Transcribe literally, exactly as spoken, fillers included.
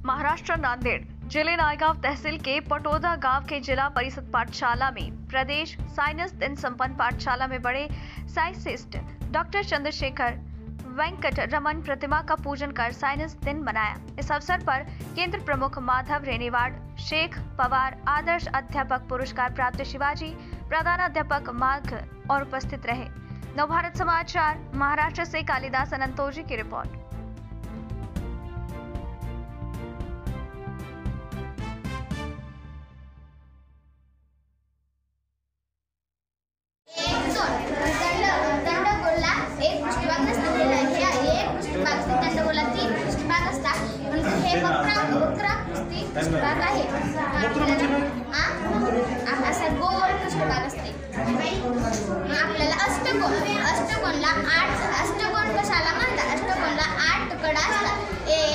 महाराष्ट्र नांदेड़ जिले नायगांव तहसील के पटोदा गांव के जिला परिषद पाठशाला में प्रदेश साइंस दिन संपन्न पाठशाला में बड़े साइंटिस्ट डॉक्टर चंद्रशेखर वेंकट रमन प्रतिमा का पूजन कर साइंस दिन मनाया। इस अवसर पर केंद्र प्रमुख माधव रेनेवाड, शेख पवार, आदर्श अध्यापक पुरस्कार प्राप्त शिवाजी, प्रधानाध्यापक माघ और उपस्थित रहे। नवभारत समाचार महाराष्ट्र से कालिदास अनंतोजी की रिपोर्ट। पुस्तभाग आहे असा गोल पुस्तभाग असते। आपल्याला अष्टकोन अष्टकोनला आठ अष्टकोन कशाला म्हणतात? अष्टकोनला आठ कडा असतात। एक